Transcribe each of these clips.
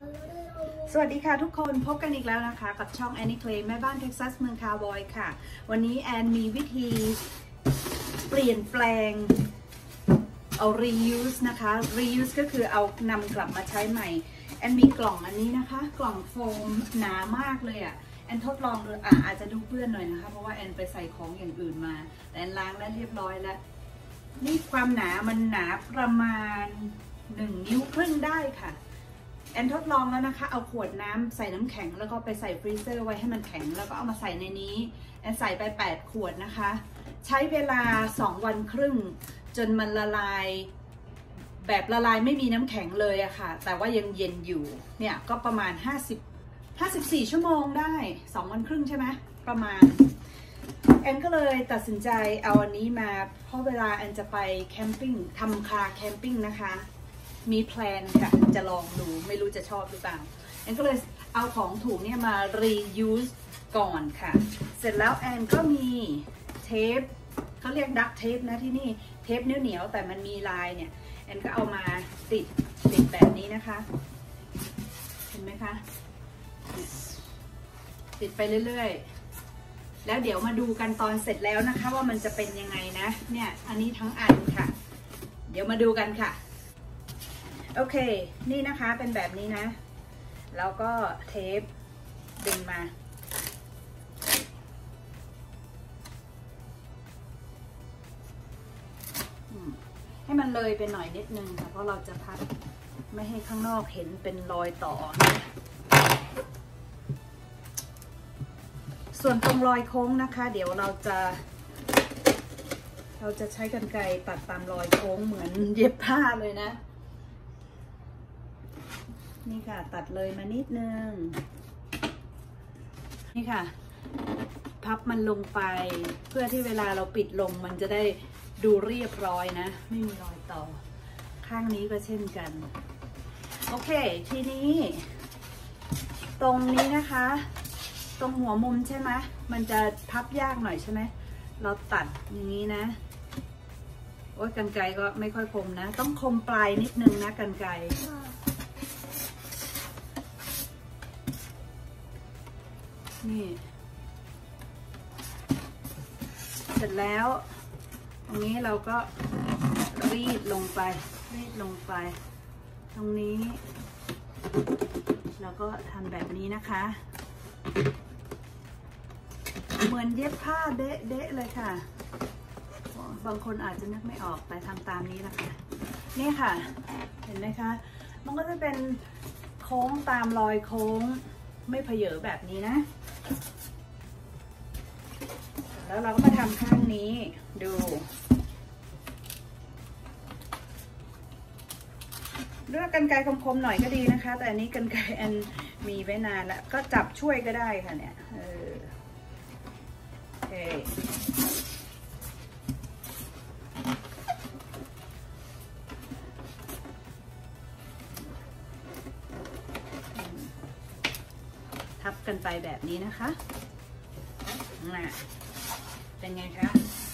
สวัสดีค่ะทุกคนพบกันอีกแล้วนะคะกับช่องแอนนี่เคลย์แม่บ้านเท็กซัสเมืองคาวบอยค่ะวันนี้แอนมีวิธีเปลี่ยนแปลงเอา reuse นะคะ reuse ก็คือเอานำกลับมาใช้ใหม่แอนมีกล่องอันนี้นะคะกล่องโฟมหนามากเลยอ่ะแอนทดลองดูอาจจะดูเปื้อนหน่อยนะคะเพราะว่าแอนไปใส่ของอย่างอื่นมาแต่แอนล้างแล้วเรียบร้อยแล้วนี่ความหนามันหนาประมาณ1 นิ้วครึ่งได้ค่ะแอนทดลองแล้วนะคะเอาขวดน้ำใส่น้ำแข็งแล้วก็ไปใส่ฟรีเซอร์ไว้ให้มันแข็งแล้วก็เอามาใส่ในนี้แอนใส่ไป8 ขวดนะคะใช้เวลา2 วันครึ่งจนมันละลายแบบละลายไม่มีน้ำแข็งเลยอะค่ะแต่ว่ายังเย็นอยู่เนี่ยก็ประมาณ54 ชั่วโมงได้2 วันครึ่งใช่ไหมประมาณแอนก็เลยตัดสินใจเอาอันนี้มาเพราะเวลาแอนจะไปแคมปิ้งทำคาแคมปิ้งนะคะมีแพลนค่ะจะลองดูไม่รู้จะชอบหรือเปล่าแอนก็เลยเอาของถูกเนี่ยมา reuse ก่อนค่ะเสร็จแล้วแอนก็มีเทปเขาเรียกดักเทปนะที่นี่เทปเหนียวแต่มันมีลายเนี่ยแอนก็เอามาติดแบบนี้นะคะเห็นไหมคะติดไปเรื่อยๆแล้วเดี๋ยวมาดูกันตอนเสร็จแล้วนะคะว่ามันจะเป็นยังไงนะเนี่ยอันนี้ทั้งอันค่ะเดี๋ยวมาดูกันค่ะโอเคนี่นะคะเป็นแบบนี้นะแล้วก็เทปดึงมาให้มันเลยไปหน่อยนิดนึงค่ะเพราะเราจะพัดไม่ให้ข้างนอกเห็นเป็นรอยต่อส่วนตรงรอยโค้งนะคะเดี๋ยวเราจะใช้กรรไกรตัดตามรอยโค้งเหมือนเย็บผ้าเลยนะนี่ค่ะตัดเลยมานิดนึงนี่ค่ะพับมันลงไปเพื่อที่เวลาเราปิดลงมันจะได้ดูเรียบร้อยนะไม่มีรอยต่อข้างนี้ก็เช่นกันโอเคทีนี้ตรงนี้นะคะตรงหัวมุมใช่ไหมมันจะพับยากหน่อยใช่ไหมเราตัดอย่างนี้นะโอ๊ยกรรไกรก็ไม่ค่อยคมนะต้องคมปลายนิดนึงนะกรรไกรนี่เสร็จแล้วตรงนี้เราก็รีดลงไปตรงนี้แล้วก็ทำแบบนี้นะคะเหมือนเย็บผ้าเดะเลยค่ะบางคนอาจจะนึกไม่ออกแต่ทำตามนี้นะคะนี่ค่ะเห็นไหมคะมันก็จะเป็นโค้งตามรอยโค้งไม่เผยแบบนี้นะแล้วเราก็มาทำข้างนี้ดูด้วยกรรไกรคมๆหน่อยก็ดีนะคะแต่อันนี้กรรไกรอันมีไว้นานแล้วก็จับช่วยก็ได้ค่ะเนี่ยโอเคทับกันไปแบบนี้นะคะเป็นไงคะ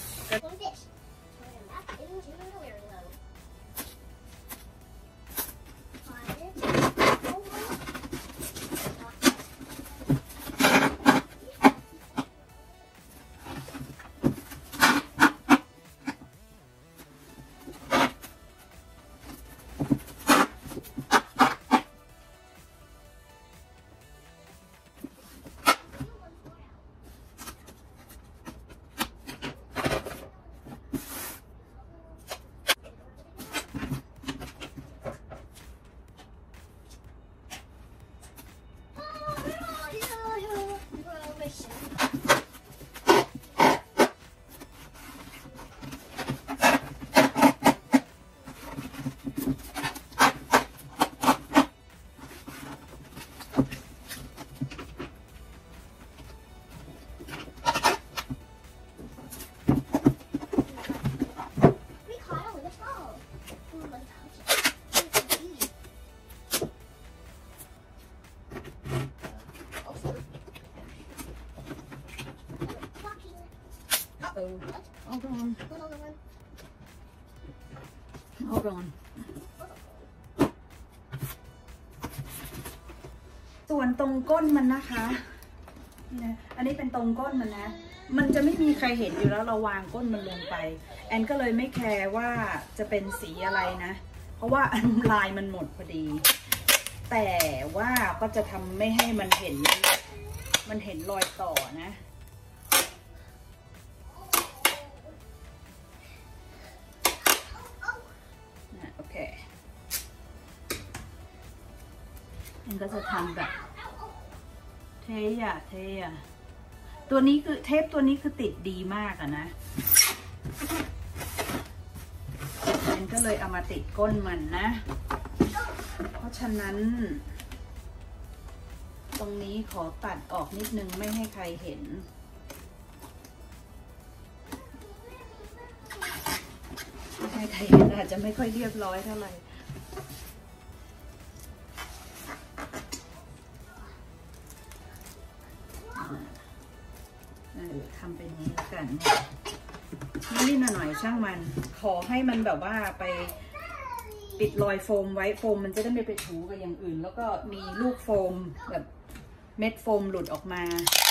Hold on. Hold on. วนตรงก้นมันนะคะเนี่ยอันนี้เป็นตรงก้นมันนะมันจะไม่มีใครเห็นอยู่แล้วเราวางก้นมันลงไปแอนก็เลยไม่แคร์ว่าจะเป็นสีอะไรนะเพราะว่าลายมันหมดพอดีแต่ว่าก็จะทำไม่ให้มันเห็นรอยต่อนะโอเคมันก็จะทำแบบเทตัวนี้คือเทปตัวนี้คือติดดีมากอะนะมันก็เลยเอามาติดก้นมันนะเพราะฉะนั้นตรงนี้ขอตัดออกนิดนึงไม่ให้ใครเห็นไม่ให้ใครเห็นอาจจะไม่ค่อยเรียบร้อยเท่าไหร่ทำเป็นนี้แล้วกันนิดหน่อยช่างมันขอให้มันแบบว่าไปปิดรอยโฟมไว้โฟมมันจะได้ไม่ไปถูกับอย่างอื่นแล้วก็มีลูกโฟมแบบเม็ดโฟมหลุดออกมา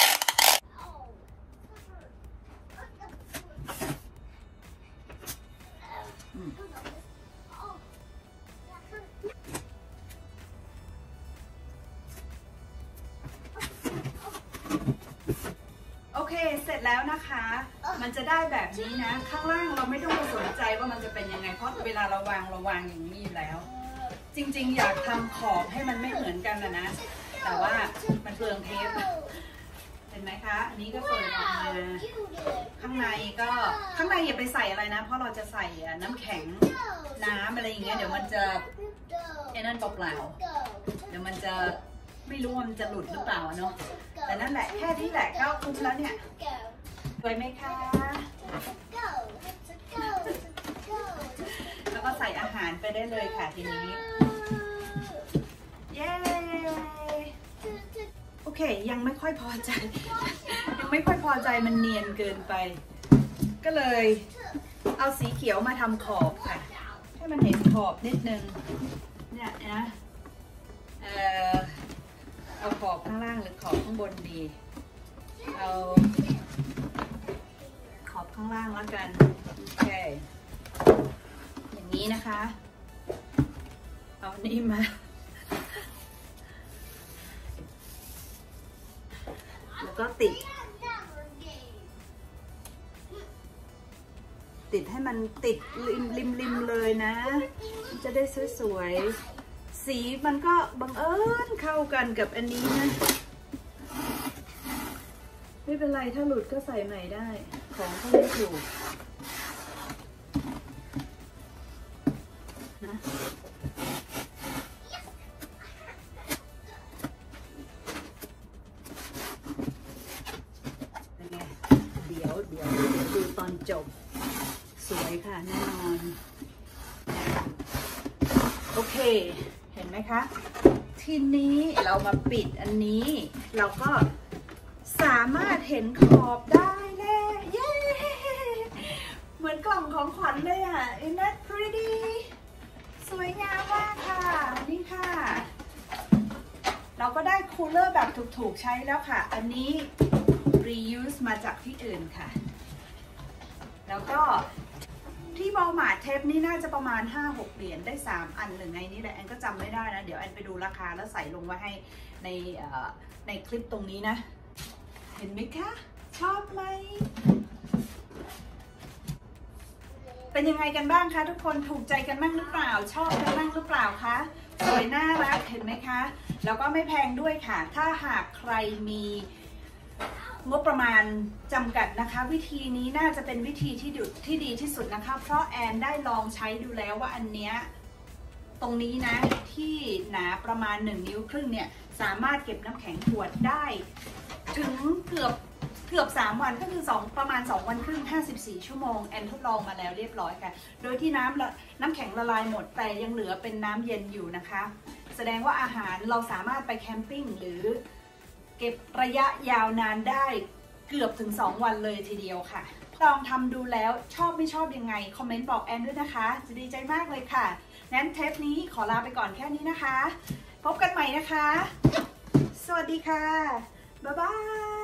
โอเคเสร็จแล้วนะคะมันจะได้แบบนี้นะข้างล่างเราไม่ต้องไปสนใจว่ามันจะเป็นยังไงเพราะเวลาเราวางอย่างนี้แล้วจริงๆอยากทำขอบให้มันไม่เหมือนกันนะแต่ว่ามันเปลืองเทปเห็นไหมคะอันนี้ก็เปิดออกมาข้างในอย่าไปใส่อะไรนะเพราะเราจะใส่น้ำแข็งน้ำอะไรอย่างเงี้ยเดี๋ยวมันจะไอ้นั่นเปล่าเดี๋ยวมันจะไม่รู้ว่ามันจะหลุดหรือเปล่าเนาะแต่นั่นแหละแค่นี้แหละก็คุ้มแล้วเนี่ยสวยไหมคะแล้วก็ใส่อาหารไปได้เลยค่ะทีนี้เย้โอเคยังไม่ค่อยพอใจมันเนียนเกินไปก็เลยเอาสีเขียวมาทำขอบค่ะให้มันเห็นขอบนิดนึงเนี่ยนะเอาขอบข้างล่างหรือขอบข้างบนดีเอาขอบข้างล่างแล้วกันโอเคอย่างนี้นะคะเอานี่มาแล้วก็ติดให้มันติดริมเลยนะจะได้สวยๆสีมันก็บังเอิญเข้ากันกับอันนี้นะไม่เป็นไรถ้าหลุดก็ใส่ใหม่ได้ของเขาไม่ถูกนะเดี๋ยวดูตอนจบสวยค่ะแน่นอนโอเคเห็นไหมคะทีนี้เรามาปิดอันนี้เราก็สามารถเห็นขอบได้แล้วเย้เหมือนกล่องของขวัญเลยอ่ะ Isn't that pretty สวยงามมากค่ะนี่ค่ะเราก็ได้คูลเลอร์แบบถูกๆใช้แล้วค่ะอันนี้ reuse มาจากที่อื่นค่ะแล้วก็ที่วอลมาร์ทเทปนี้น่าจะประมาณ 5-6 เหรียญได้3อันหรือไงนี่แหละแอนก็จำไม่ได้นะเดี๋ยวแอนไปดูราคาแล้วใส่ลงไว้ให้ในคลิปตรงนี้นะเห็นไหมคะชอบไหมเป็นยังไงกันบ้างคะทุกคนถูกใจกันบ้างหรือเปล่าชอบกันบ้างหรือเปล่าคะสวยน่ารักเห็นไหมคะแล้วก็ไม่แพงด้วยค่ะถ้าหากใครมีงบประมาณจำกัดนะคะวิธีนี้น่าจะเป็นวิธีที่ดีที่สุดนะคะเพราะแอนได้ลองใช้ดูแล้วว่าอันเนี้ยตรงนี้นะที่หนาประมาณ1 นิ้วครึ่งเนี่ยสามารถเก็บน้ำแข็งขวดได้ถึงเกือบ3 วันก็คือประมาณ2 วันครึ่ง54 ชั่วโมงแอนทดลองมาแล้วเรียบร้อยค่ะโดยที่น้ำแข็งละลายหมดแต่ยังเหลือเป็นน้ำเย็นอยู่นะคะแสดงว่าอาหารเราสามารถไปแคมปิ้งหรือเก็บระยะยาวนานได้เกือบถึง2 วันเลยทีเดียวค่ะลองทำดูแล้วชอบไม่ชอบยังไงคอมเมนต์บอกแอนด้วยนะคะจะดีใจมากเลยค่ะงั้นเทปนี้ขอลาไปก่อนแค่นี้นะคะพบกันใหม่นะคะสวัสดีค่ะบ๊ายบาย